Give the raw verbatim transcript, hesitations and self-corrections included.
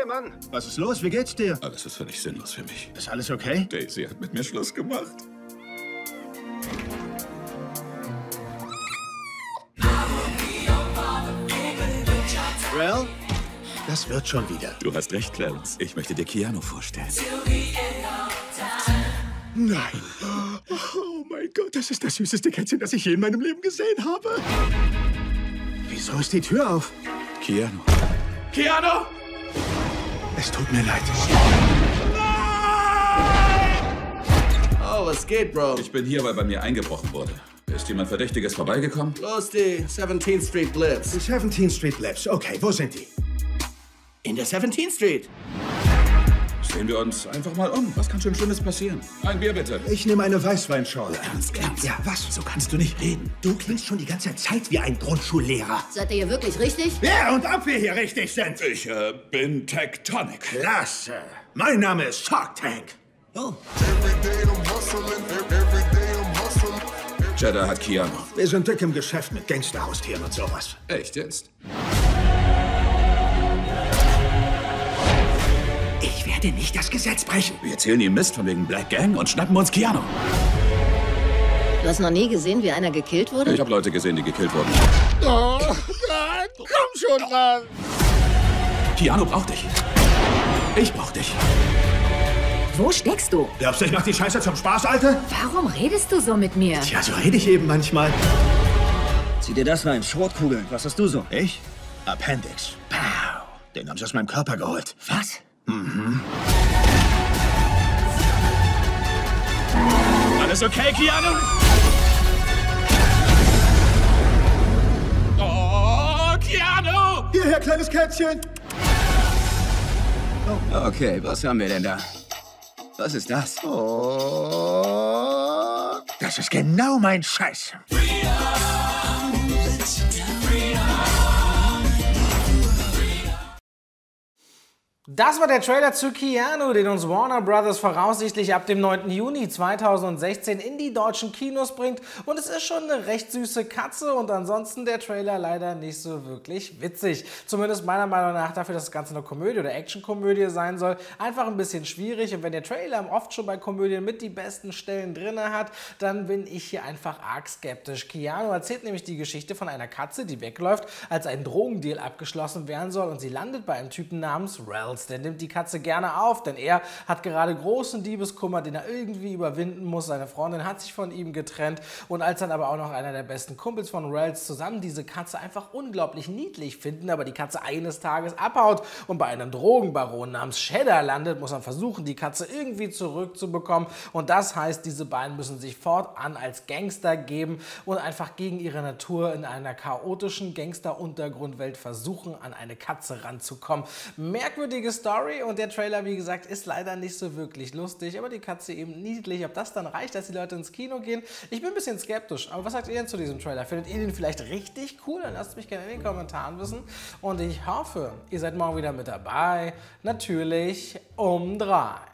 Hey Mann, was ist los? Wie geht's dir? Alles ist völlig sinnlos für mich. Ist alles okay? Daisy hat mit mir Schluss gemacht. Rel, das wird schon wieder. Du hast recht, Clarence. Ich möchte dir Keanu vorstellen. Nein. Oh mein Gott, das ist das süßeste Kätzchen, das ich je in meinem Leben gesehen habe. Wieso ist die Tür auf? Keanu. Keanu! Es tut mir leid. Oh, was geht, Bro? Ich bin hier, weil bei mir eingebrochen wurde. Ist jemand Verdächtiges vorbeigekommen? Los, die seventeenth Street Blitz. Die seventeenth Street Blitz. Okay, wo sind die? In der seventeenth Street. Sehen wir uns einfach mal um. Was kann schon Schlimmes passieren? Ein Bier bitte. Ich nehme eine Weißweinschorle. Ernst, Ernst? Ja, was? So kannst du nicht reden. Du klingst schon die ganze Zeit wie ein Grundschullehrer. Seid ihr hier wirklich richtig? Ja, und ob wir hier richtig sind. Ich äh, bin Tectonic. Klasse. Mein Name ist Shark Tank. Oh. Cheddar hat Keanu. Wir sind dick im Geschäft mit Gangsterhaustieren und sowas. Echt jetzt? Ich werde nicht das Gesetz brechen. Wir erzählen ihm Mist von wegen Black Gang und schnappen uns Keanu. Du hast noch nie gesehen, wie einer gekillt wurde? Ich habe Leute gesehen, die gekillt wurden. Oh Gott, komm schon ran. Keanu braucht dich. Ich brauch dich. Wo steckst du? Glaubst du, ich mach die Scheiße zum Spaß, Alte? Warum redest du so mit mir? Tja, so rede ich eben manchmal. Zieh dir das rein. Schrotkugeln. Was hast du so? Ich? Appendix. Pow. Den haben sie aus meinem Körper geholt. Was? Mhm. Alles okay, Keanu? Oh, Keanu! Hierher, kleines Kätzchen. Okay, was haben wir denn da? Was ist das? Oh, das ist genau mein Scheiß. Das war der Trailer zu Keanu, den uns Warner Brothers voraussichtlich ab dem neunten Juni zweitausendsechzehn in die deutschen Kinos bringt. Und es ist schon eine recht süße Katze und ansonsten der Trailer leider nicht so wirklich witzig. Zumindest meiner Meinung nach dafür, dass das Ganze eine Komödie oder Actionkomödie sein soll, einfach ein bisschen schwierig. Und wenn der Trailer oft schon bei Komödien mit die besten Stellen drin hat, dann bin ich hier einfach arg skeptisch. Keanu erzählt nämlich die Geschichte von einer Katze, die wegläuft, als ein Drogendeal abgeschlossen werden soll und sie landet bei einem Typen namens Rel. Der nimmt die Katze gerne auf, denn er hat gerade großen Liebeskummer, den er irgendwie überwinden muss. Seine Freundin hat sich von ihm getrennt und als dann aber auch noch einer der besten Kumpels von Rels zusammen diese Katze einfach unglaublich niedlich finden, aber die Katze eines Tages abhaut und bei einem Drogenbaron namens Cheddar landet, muss man versuchen, die Katze irgendwie zurückzubekommen und das heißt, diese beiden müssen sich fortan als Gangster geben und einfach gegen ihre Natur in einer chaotischen Gangster-Untergrundwelt versuchen, an eine Katze ranzukommen. Merkwürdiges Story und der Trailer, wie gesagt, ist leider nicht so wirklich lustig, aber die Katze eben niedlich. Ob das dann reicht, dass die Leute ins Kino gehen? Ich bin ein bisschen skeptisch, aber was sagt ihr denn zu diesem Trailer? Findet ihr den vielleicht richtig cool? Dann lasst mich gerne in den Kommentaren wissen und ich hoffe, ihr seid morgen wieder mit dabei. Natürlich um drei.